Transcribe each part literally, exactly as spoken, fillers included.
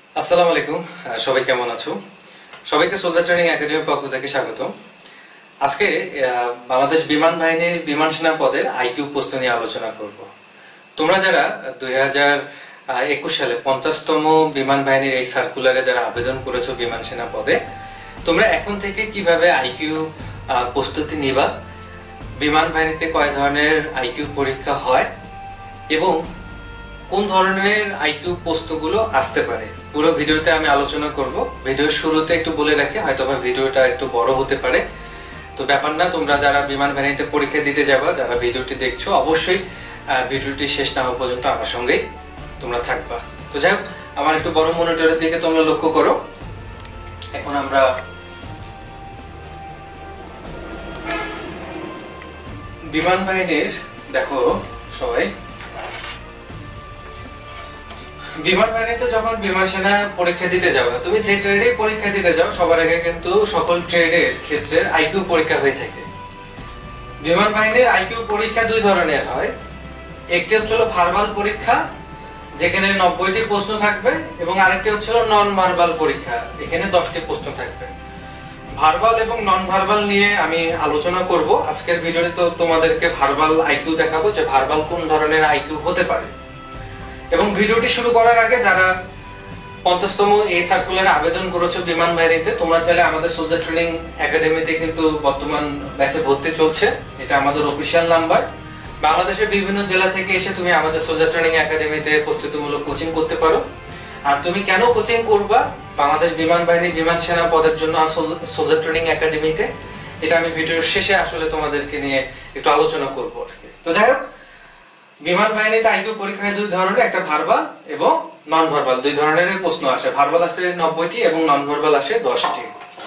আসসালামু আলাইকুম, সবাই কেমন আছো? সবাইকে সোলজার ট্রেনিং একাডেমির পক্ষ থেকে স্বাগত। আজকে বাংলাদেশ বিমান বাহিনীর বিমান সেনা পদের আইকিউ প্রশ্ন নিয়ে আলোচনা করব। তোমরা যারা দুই হাজার একুশ সালে পঞ্চাশতম বিমান বাহিনীর এই সার্কুলারে যারা আবেদন করেছো বিমান সেনা পদে, তোমরা এখন থেকে কিভাবে আইকিউ প্রস্তুতি নিবা, বিমান বাহিনীতে কয় ধরনের আইকিউ পরীক্ষা হয় এবং কোন ধরনের আইকিউ প্রশ্নগুলো আসতে পারে, পুরো ভিডিওতে আমি আলোচনা করব। ভিডিওর শুরুতে একটু বলে রাখি, হয়তোবা ভিডিওটা একটু বড় হতে পারে, তো ব্যাপার না। তোমরা যারা বিমান বাহিনীতে পরীক্ষা দিতে যাবা, যারা ভিডিওটি দেখছো, অবশ্যই ভিডিওটি শেষ না হওয়া পর্যন্ত আমার সঙ্গেই তোমরা থাকবা। তো যাই হোক, আমার একটু বড় মনিটরের দিকে তোমরা লক্ষ্য করো। এখন আমরা বিমান বাহিনীর, দেখো সবাই, বিমান বাহিনীতে যখন বিমান সেনা পরীক্ষা দিতে যাবে, তুমি যে ট্রেডে পরীক্ষা দিতে যাও, সবার আগে কিন্তু সকল ট্রেডের ক্ষেত্রে আইকিউ পরীক্ষা হয়ে থাকে। বিমান বাহিনীর আইকিউ পরীক্ষা দুই ধরনের হয়। একটি হচ্ছিল ভার্বাল পরীক্ষা, যেখানে নব্বইটি প্রশ্ন থাকবে, এবং আরেকটি হচ্ছিল নন ভার্বাল পরীক্ষা, এখানে দশটি প্রশ্ন থাকবে। ভার্বাল এবং নন ভার্বাল নিয়ে আমি আলোচনা করব আজকের ভিডিওতে। তো তোমাদেরকে ভার্বাল আইকিউ দেখাবো, যে ভার্বাল কোন ধরনের আইকিউ হতে পারে। এবং ভিডিওটি শুরু করার আগে, যারা পঞ্চাশতম এই সার্কুলারে আবেদন করেছো বিমান বাহিনীতে, তোমরা চাইলে আমাদের সোলজার ট্রেনিং একাডেমিতে কিন্তু বর্তমান ব্যাচে ভর্তি চলছে। এটা আমাদের অফিসিয়াল নাম্বার। বাংলাদেশের বিভিন্ন জেলা থেকে এসে তুমি আমাদের সোলজার ট্রেনিং একাডেমিতে প্রস্তুতিমূলক কোচিং করতে পারো। আর তুমি কেন কোচিং করবা বাংলাদেশ বিমান বাহিনী বিমান সেনা পদের জন্য সোলজার ট্রেনিং একাডেমিতে, এটা আমি ভিডিওর শেষে আসলে তোমাদেরকে নিয়ে একটু আলোচনা করবো আর কি। তো যাই হোক, বিমান বাহিনীতে আইকিউ পরীক্ষায় দুই ধরনের, একটা ভার্বাল এবং নন ভার্বাল, দুই ধরনের প্রশ্ন আসে। ভার্বাল আসে নব্বইটি এবং নন ভার্বাল আসে দশটি।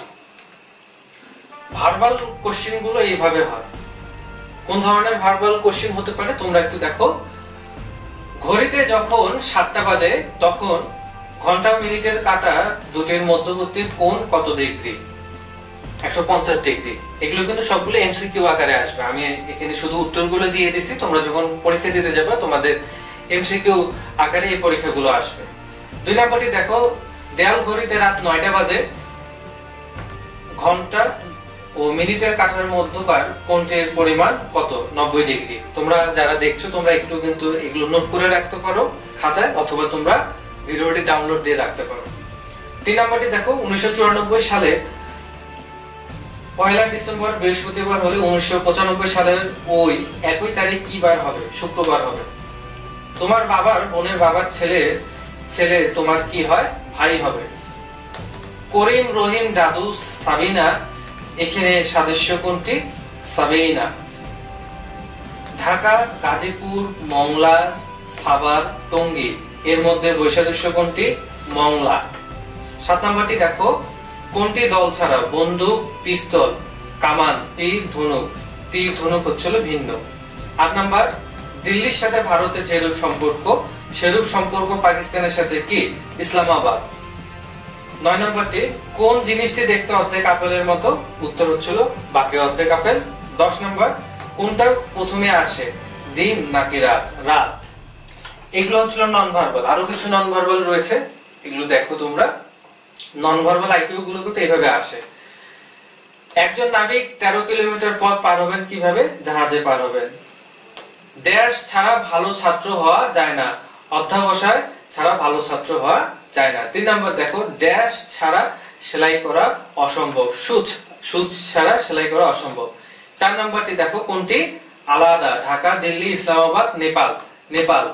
ভার্বাল কোশ্চেন গুলো এইভাবে হয়। কোন ধরনের ভার্বাল কোশ্চেন হতে পারে তোমরা একটু দেখো। ঘড়িতে যখন সাতটা বাজে, তখন ঘন্টা মিনিটের কাঁটা দুটির মধ্যবর্তী কোণ কত ডিগ্রি? একশো পঞ্চাশ ডিগ্রি। এগুলো কিন্তু সবগুলো এমসিকিউ আকারে আসবে। আমি এখানে শুধু উত্তরগুলো দিয়ে দিচ্ছি, তোমরা যখন পরীক্ষা দিতে যাবে তোমাদের এমসিকিউ আকারে এই পরীক্ষাগুলো আসবে। দুই নম্বরটি দেখো, দেয়াল ঘড়িতে রাত নয়টা বাজে, ঘন্টা ও মিনিটের কাঁটার মধ্যকার কোণটির পরিমাণ কত? নব্বই ডিগ্রি। তোমরা যারা দেখছো, তোমরা একটু কিন্তু এগুলো নোট করে রাখতে পারো খাতায়, অথবা তোমরা ভিডিওটি ডাউনলোড দিয়ে রাখতে পারো। তিন নম্বরটি দেখো, উনিশশো চুরানব্বই সালে পয়লা ডিসেম্বর বৃহস্পতিবার হলে উনিশশো পঁচানব্বই সালের ওই একই তারিখ কি বার হবে? শুক্রবার হবে। তোমার বাবার বোনের বাবার ছেলে ছেলে তোমার কি হয়? ভাই হবে। করিম, রহিম, জাদু, সাবিনা, এখানে সাদৃশ্য কোনটি? সাবিনা। ঢাকা, গাজীপুর, মংলা, সাভার, টঙ্গী, এর মধ্যে বৈসাদৃশ্য কোনটি? মংলা। সাত নম্বরটি দেখো, কোনটি দল ছাড়া? বন্দুক, পিস্তল, কামান, তীর, ধনুক। তীর ধনুক হচ্ছিল ভিন্ন। আট নাম্বার, দিল্লির সাথে ভারতের যেরূপ সম্পর্ক, সেরূপ সম্পর্ক পাকিস্তানের সাথে কি? ইসলামাবাদ। নয় নম্বরটি, কোন জিনিসটি দেখতে অর্ধেক আপেলের মতো? উত্তর হচ্ছিল বাকি অর্ধেক আপেল। দশ নম্বর, কোনটা প্রথমে আসে, দিন নাকি রাত? রাত। এগুলো হচ্ছিল নন ভার্বাল। আরো কিছু নন ভার্বাল রয়েছে, এগুলো দেখো তোমরা। নন ভার্বাল আইকিউ গুলো কিন্তু এইভাবে আসে। একজন নাবিক তেরো কিলোমিটার পথ পার হবেন কিভাবে? জাহাজে পার হবেন। ড্যাশ ছাড়া ভালো ছাত্র হওয়া যায় না, অধ্যাবসায় ছাড়া ভালো ছাত্র হওয়া যায় না। তিন নম্বর দেখো, ড্যাশ ছাড়া সেলাই করা অসম্ভব, সূচ সূচ ছাড়া সেলাই করা অসম্ভব। চার নম্বরটি দেখো, কোনটি আলাদা? ঢাকা, দিল্লি, ইসলামাবাদ, নেপাল। নেপাল।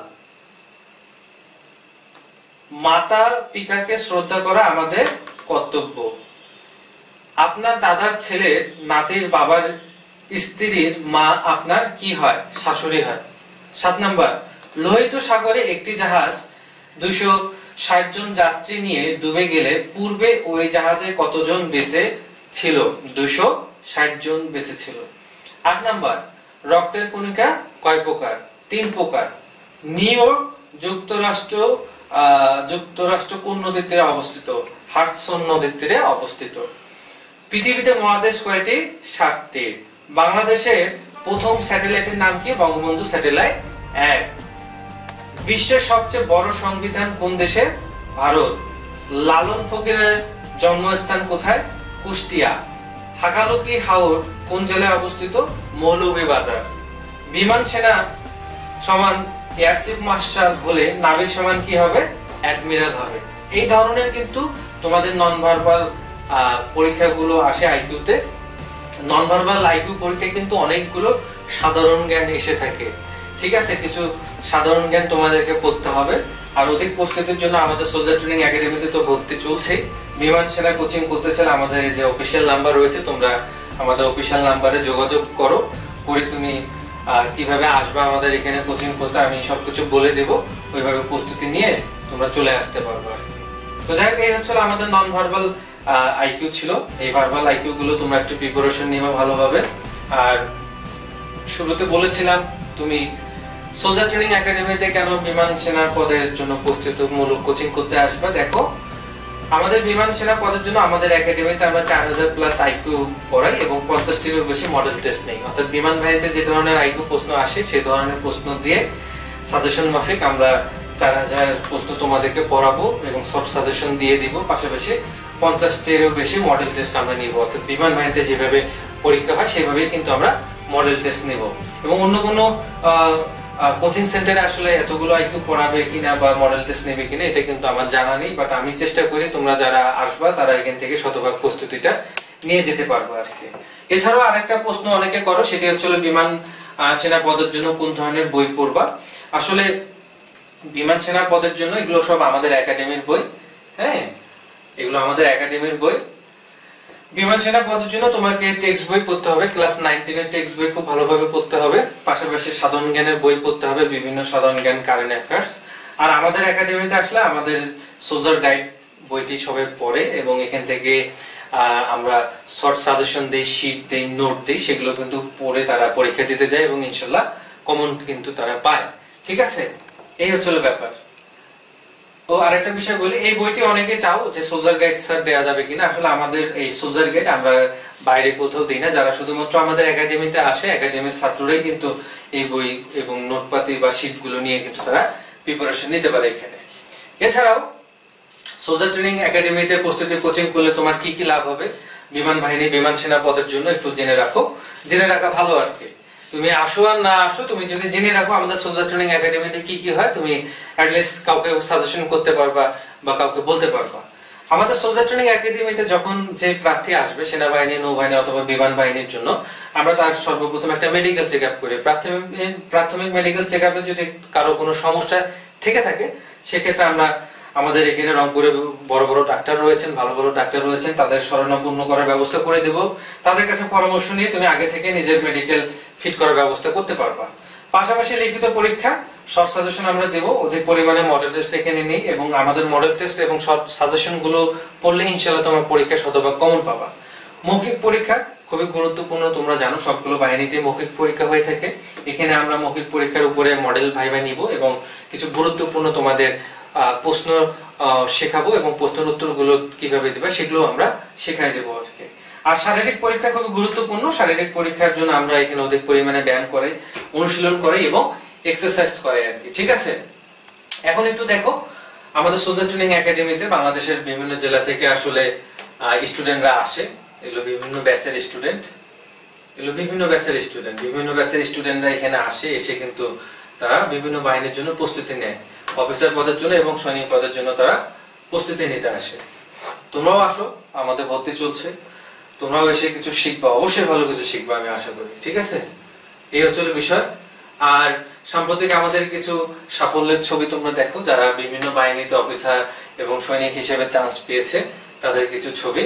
মাতা পিতাকে শ্রদ্ধা করা আমাদের কর্তব্য। আপনার দাদার ছেলের নাতির বাবার স্ত্রীর মা আপনার কি হয়? শাশুড়ি হয়। সাত নাম্বার, লোহিত সাগরে একটি জাহাজ দুইশো ষাট জন যাত্রী নিয়ে ডুবে গেলে পূর্বে ওই জাহাজে কতজন বেঁচে ছিল? দুইশো ষাট জন বেঁচে ছিল। আট নাম্বার, রক্তের কণিকা কয় প্রকার? তিন প্রকার। নিউ ইয়র্ক যুক্তরাষ্ট্র যুক্তরাষ্ট্র কোন নদীর তীরে অবস্থিত? হাডসন নদীর তীরে অবস্থিত। পৃথিবীতে মহাদেশ কয়টি? সাতটি। বাংলাদেশের প্রথম স্যাটেলাইটের নাম কি? বঙ্গবন্ধু স্যাটেলাইট এক। বিশ্বের সবচেয়ে বড় সংবিধান কোন দেশের? ভারত। লালন ফকিরের জন্মস্থান কোথায়? কুষ্টিয়া। হাকালুকি হাওর কোন জেলায় অবস্থিত? মৌলভীবাজার। বিমান সেনা সমান এয়ার চিফ মার্শাল হলে নাবিক সমান কি হবে? অ্যাডমিরাল হবে। এই ধরনের কিন্তু তোমাদের নন ভার্বাল পরীক্ষাগুলো আসে আইকিউতে। নন ভার্বাল আইকিউ পরীক্ষায় কিন্তু অনেকগুলো সাধারণ জ্ঞান এসে থাকে, ঠিক আছে? কিছু সাধারণ জ্ঞান তোমাদেরকে পড়তে হবে। আর অধিক প্রস্তুতির জন্য আমাদের সোলজার ট্রেনিং একাডেমিতে তো ভর্তি চলছে। বিমান সেনা কোচিং করতে চাইলে আমাদের এই যে অফিসিয়াল নাম্বার রয়েছে, তোমরা আমাদের অফিসিয়াল নাম্বারে যোগাযোগ করো, করে তুমি কিভাবে আসবে আমাদের এখানে কোচিং করতে আমি সবকিছু বলে দেব। ওইভাবে প্রস্তুতি নিয়ে তোমরা চলে আসতে পারবে আর কি। তো যাই হোক, এই হচ্ছে আমাদের নন ভার্বাল আইকিউ ছিল। এই ভার্বাল আইকিউ গুলো তোমরা একটু প্রিপারেশন নিবে ভালোভাবে। আর শুরুতে বলেছিলাম তুমি সোলজার ট্রেনিং একাডেমিতে কেন বিমান সেনা পদের জন্য প্রস্তুতিমূলক কোচিং করতে আসবে। দেখো, আমাদের বিমান সেনা পদের জন্য আমাদের একাডেমিতে আমরা চার হাজার প্লাস আইকিউ পড়াই এবং পঞ্চাশটিরও বেশি মডেল টেস্ট নেই। অর্থাৎ বিমান বাহিনীতে যে ধরনের আইকিউ প্রশ্ন আসে সেই ধরনের প্রশ্ন দিয়ে সাজেশন মাফিক আমরা চার হাজার প্রশ্ন তোমাদেরকে পড়াবো এবং শর্ট সাজেশন দিয়ে দিব। পাশাপাশি পঞ্চাশটিরও বেশি মডেল টেস্ট আমরা নিব। অর্থাৎ বিমান বাহিনীতে যেভাবে পরীক্ষা হয় সেভাবেই কিন্তু আমরা মডেল টেস্ট নেব। এবং অন্য কোনো কোচিং সেন্টারে আসলে এতগুলো আইকিউ পড়াবে কিনা বা মডেল টেস্ট নেবে কিনা এটা কিন্তু আমার জানা নেই। বাট আমি চেষ্টা করি তোমরা যারা আসবা তারা এখান থেকে শতভাগ প্রস্তুতিটা নিয়ে যেতে পারবো আর কি। এছাড়াও আরেকটা প্রশ্ন অনেকে করো, সেটি হচ্ছে বিমান সেনা পদের জন্য কোন ধরনের বই পড়বা। আসলে বিমান সেনা পদের জন্য এগুলো সব আমাদের একাডেমির বই। হ্যাঁ, এগুলো আমাদের একাডেমির বই। বিমান সেনা পদের জন্য তোমাকে টেক্সট বই পড়তে হবে, ক্লাস নাইন টেন এর টেক্সট বই খুব ভালোভাবে পড়তে হবে। পাশাপাশি সাধারণ জ্ঞানের বই পড়তে হবে, বিভিন্ন সাধারণ জ্ঞান, কারেন্ট অ্যাফেয়ার্স। আর আমাদের একাডেমিতে আসলে আমাদের সোলজার গাইড বইটি সবাই পড়ে এবং এখান থেকে আমরা শর্ট সাজেশন দেই, শীট দেই, নোট দেই, সেগুলো কিন্তু পড়ে তারা পরীক্ষা দিতে যায় এবং ইনশাল্লাহ কমন কিন্তু তারা পায়। ঠিক আছে, এই হচ্ছে ব্যাপার। ও আরেকটা বিষয় বলি, এই বইটি অনেকে চাও যে সোলজার গাইড স্যার দেয়া যাবে কিনা। আসলে আমাদের এই সোলজার গাইড আমরা বাইরে কোথাও দিই না, যারা শুধুমাত্র আমাদের একাডেমিতে আসে একাডেমির ছাত্ররাই কিন্তু এই বই এবং নোটপাতি বা শীটগুলো নিয়ে কিন্তু তারা প্রিপারেশন নিতে পারে এখানে। এছাড়াও সোলজার ট্রেনিং একাডেমিতে প্রস্তুতি কোচিং করলে তোমার কি কি লাভ হবে বিমান বাহিনী বিমান সেনা পদের জন্য একটু জেনে রাখো। জেনে রাখা ভালো আর কি। তুমি আসো আর না আসো, তুমি যদি জেনে রাখো আমাদের সোলজার ট্রেনিং একাডেমিতে কি কি হয়, তুমি অ্যাটলিস্ট কাউকে সাজেশন করতে পারবা বা কাউকে বলতে পারবা। আমাদের সোলজার ট্রেনিং একাডেমিতে যখন যে প্রার্থী আসবে সেনাবাহিনী, নৌবাহিনী অথবা বিমান বাহিনীর জন্য, আমরা তার সর্বপ্রথম একটা মেডিকেল চেক আপ করি। প্রাথমিক প্রাথমিক মেডিকেল চেক আপে যদি কারো কোনো সমস্যা থেকে থাকে সেক্ষেত্রে আমরা আমাদের এখানে রংপুরে বড় বড় ডাক্তার রয়েছেন, ভালো ভালো ডাক্তার রয়েছেন, তাদের শরণাপন্ন করার ব্যবস্থা করে দেব। তাদের কাছে পরামর্শ নিয়ে তুমি আগে থেকে নিজের মেডিকেল ফিট করার ব্যবস্থা করতে পারবা। পাশাপাশি লিখিত পরীক্ষা, শর্ট সাজেশন আমরা দেব, অধিক পরিমাণে মডেল টেস্ট এখানে নেই এবং আমাদের মডেল টেস্ট এবং শর্ট সাজেশন গুলো পড়লে ইনশাআল্লাহ তোমার পরীক্ষা শতভাগ কমন পাবা। মৌখিক পরীক্ষা খুবই গুরুত্বপূর্ণ, তোমরা জানো সবগুলো বাহিনীতে মৌখিক পরীক্ষা হয়ে থাকে। এখানে আমরা মৌখিক পরীক্ষার উপরে মডেল ভাইভা নিব এবং কিছু গুরুত্বপূর্ণ তোমাদের প্রশ্ন শেখাবো এবং প্রশ্নের উত্তরগুলো কিভাবে দিবে সেগুলো আমরা শেখাই দেবো আর কি। আর শারীরিক পরীক্ষা খুবই গুরুত্বপূর্ণ। শারীরিক পরীক্ষার জন্য আমরা এখানে অধিক পরিমাণে ব্যায়াম করে, অনুশীলন করে এবং এক্সারসাইজ করে আর কি। ঠিক আছে, এখন একটু দেখো আমাদের সোলজার ট্রেনিং একাডেমিতে বাংলাদেশের বিভিন্ন জেলা থেকে আসলে স্টুডেন্টরা আসে। এগুলো বিভিন্ন ব্যাচের স্টুডেন্ট, এগুলো বিভিন্ন ব্যাচের স্টুডেন্ট বিভিন্ন ব্যাচের স্টুডেন্টরা এখানে আসে। এসে কিন্তু তারা বিভিন্ন বাহিনীর জন্য প্রস্তুতি নেয়, অফিসার পদের জন্য এবং সৈনিক পদের জন্য তারা প্রস্তুতি নিতে আসে। তোমরাও আসো, আমাদের ভর্তি চলছে, তোমরাও এসে কিছু শিখবা, অবশ্যই ভালো কিছু শিখবা আমি আশা করি। ঠিক আছে, এই হচ্ছে বিষয়। আর সাম্প্রতিক আমাদের কিছু সাফল্যের ছবি তোমরা দেখো, যারা বিভিন্ন বাহিনীতে অফিসার এবং সৈনিক হিসেবে চান্স পেয়েছে তাদের কিছু ছবি।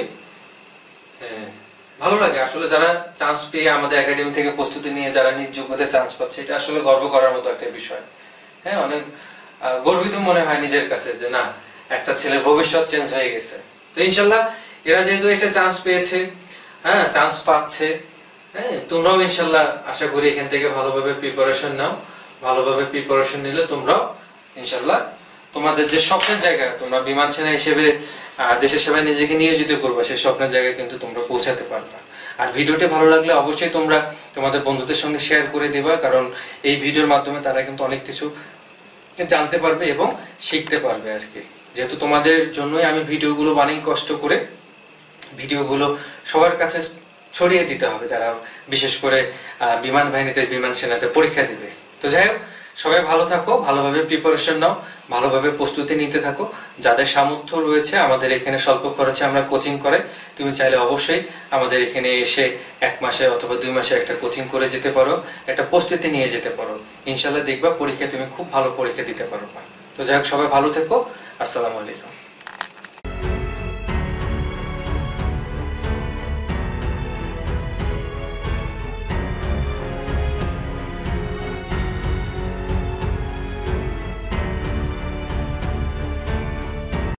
হ্যাঁ, ভালো লাগে আসলে যারা চান্স পেয়ে আমাদের একাডেমি থেকে প্রস্তুতি নিয়ে যারা নিজ যোগ্যতায় চান্স পাচ্ছে, এটা আসলে গর্ব করার মতো একটা বিষয়। হ্যাঁ, অনেক গর্বিত মনে হয় নিজের কাছে যে না, একটা ছেলের ভবিষ্যৎ চেঞ্জ হয়ে গেছে। তো ইনশাল্লাহ এরা যেহেতু এসে চান্স পেয়েছে, হ্যাঁ চান্স পাচ্ছে, হ্যাঁ তোমরাও ইনশাল্লাহ আশা করি এখান থেকে ভালোভাবে প্রিপারেশন নাও। ভালোভাবে প্রিপারেশন নিলে তোমরাও ইনশাল্লাহ তোমাদের যে স্বপ্নের জায়গা, তোমরা বিমান সেনা হিসেবে দেশের সেবায় নিজেকে নিয়োজিত করবে, সেই স্বপ্নের জায়গায় কিন্তু তোমরা পৌঁছাতে পারবে। আর ভিডিওটি ভালো লাগলে অবশ্যই তোমরা তোমাদের বন্ধুদের সঙ্গে শেয়ার করে দেবা, কারণ এই ভিডিওর মাধ্যমে তারা কিন্তু অনেক কিছু জানতে পারবে এবং শিখতে পারবে আর কি। যেহেতু তোমাদের জন্যই আমি ভিডিওগুলো বানাই কষ্ট করে, ভিডিওগুলো সবার কাছে ছড়িয়ে দিতে হবে যারা বিশেষ করে বিমান বাহিনীতে বিমান সেনাতে পরীক্ষা দিবে। তো যাই হোক, সবাই ভালো থাকো, ভালোভাবে প্রিপারেশন নাও, ভালোভাবে প্রস্তুতি নিতে থাকো। যাদের সামর্থ্য রয়েছে, আমাদের এখানে স্বল্প খরচে আমরা কোচিং করে, তুমি চাইলে অবশ্যই আমাদের এখানে এসে এক মাসে অথবা দুই মাসে একটা কোচিং করে যেতে পারো, একটা প্রস্তুতি নিয়ে যেতে পারো। ইনশাল্লাহ দেখবা পরীক্ষা তুমি খুব ভালো পরীক্ষা দিতে পারো। তো যাই হোক, সবাই ভালো থেকো। আসসালামু আলাইকুম।